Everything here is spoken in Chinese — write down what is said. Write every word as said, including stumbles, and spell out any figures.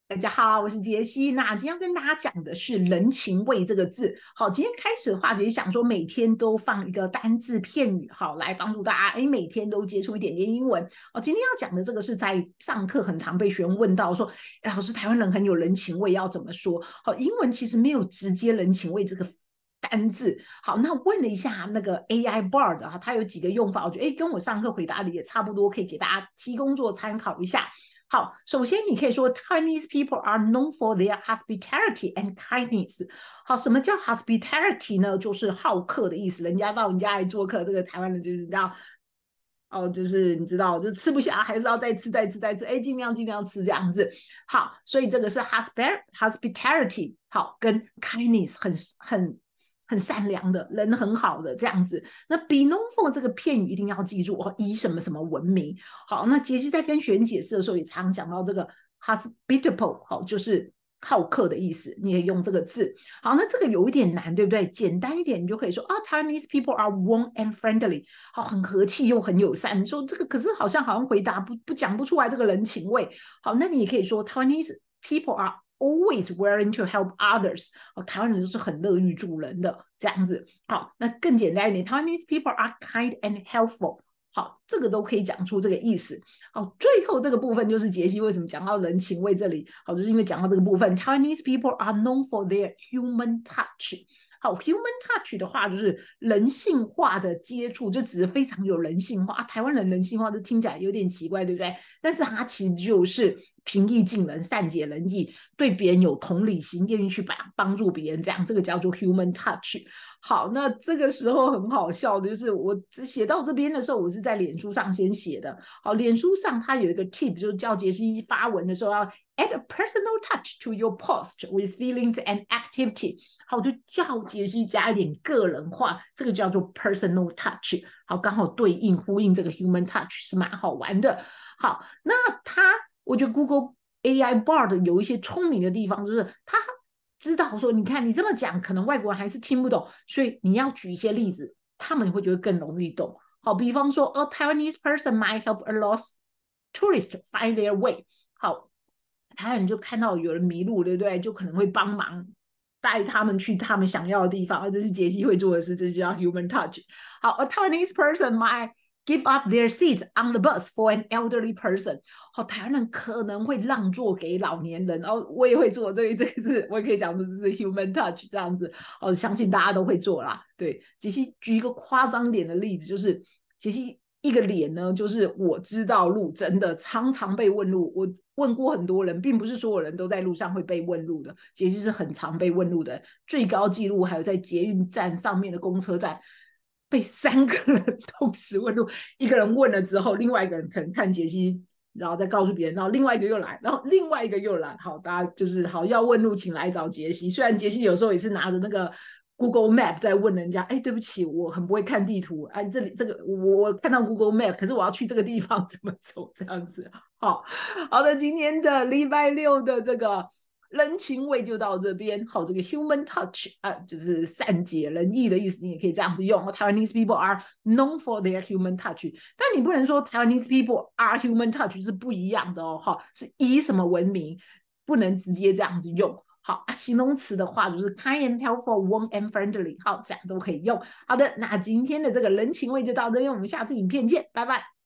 大家好，我是杰西。那今天要跟大家讲的是人情味这个字。好，今天开始的话，杰西想说每天都放一个单字片语，好，来帮助大家，哎，每天都接触一点点英文。哦，今天要讲的这个是在上课很常被学生问到说，哎老师，台湾人很有人情味，要怎么说？好，英文其实没有直接人情味这个单字。好，那问了一下那个 A I Bard 啊，它有几个用法，我觉得哎，跟我上课回答的也差不多，可以给大家提供做参考一下。好，首先你可以说 Taiwanese people are known for their hospitality and kindness。好，什么叫 hospitality 呢？就是好客的意思。人家到你家来做客，这个台湾人就是这样。哦，就是你知道，就吃不下，还是要再吃、再吃、再吃，哎，尽量尽量吃这样子。好，所以这个是 hospitality，好，跟 kindness 很很很善良的人，很好的这样子。那 be known for 这个片语一定要记住哦，以什么什么闻名。好，那杰西在跟学员解释的时候也常讲到这个 hospitable， 好，就是好客的意思，你也用这个字。好，那这个有一点难，对不对？简单一点，你就可以说啊，Taiwanese people are warm and friendly，好，很和气又很友善。你说这个可是好像好像回答不不讲不出来这个人情味。好，那你也可以说 Taiwanese people are always willing to help others。哦，台湾人都是很乐于助人的这样子。好，那更简单一点，Taiwanese people are kind and helpful。好，这个都可以讲出这个意思。好，最后这个部分就是杰西为什么讲到人情味这里，好，就是因为讲到这个部分 ，Chinese people are known for their human touch。好，human touch 的话就是人性化的接触，就只是非常有人性化啊。台湾人人性化，这听起来有点奇怪，对不对？但是它其实就是平易近人、善解人意，对别人有同理心，愿意去帮帮助别人，这样这个叫做 human touch。好，那这个时候很好笑的，就是我写到这边的时候，我是在脸书上先写的。好，脸书上它有一个 tip，就是叫杰西发文的时候要 add a personal touch to your post with feelings and activity。好，就叫杰西加一点个人化，这个叫做 personal touch。好，刚好对应呼应这个 human touch 是蛮好玩的。好，那它我觉得 Google A I Bard 有一些聪明的地方，就是它知道说，你看你这么讲，可能外国人还是听不懂，所以你要举一些例子，他们会觉得更容易懂。好，比方说，a Taiwanese person might help a lost tourist find their way。好，台湾人就看到有人迷路，对不对？就可能会帮忙带他们去他们想要的地方，这是杰西会做的事，这就叫 human touch。好，a Taiwanese person might give up their seats on the bus for an elderly person。好，台湾人可能会让座给老年人，然后我也会做，这个这个是我也可以讲，这是 human touch 这样子。哦，相信大家都会做啦。对，杰西举一个夸张点的例子，就是杰西一个脸呢，就是我知道路，真的常常被问路，我问过很多人，并不是所有人都在路上会被问路的，杰西是很常被问路的，最高纪录还有在捷运站上面的公车站。被三个人同时问路，一个人问了之后，另外一个人可能看杰西，然后再告诉别人，然后另外一个又来，然后另外一个又来，好，大家就是好要问路，请来找杰西。虽然杰西有时候也是拿着那个 Google Map 在问人家，哎，对不起，我很不会看地图，哎，这里这个我我看到 Google Map，可是我要去这个地方怎么走？这样子，好好的，今天的礼拜六的这个人情味就到这边。好，这个 human touch 啊，就是善解人意的意思，你也可以这样子用。Taiwanese people are known for their human touch，但你不能说 Taiwanese people are human touch 是不一样的哦，哈，是以什么闻名，不能直接这样子用。好啊，形容词的话就是 kind and helpful, warm and friendly，好，这样都可以用。好的，那今天的这个人情味就到这边，我们下次影片见，拜拜。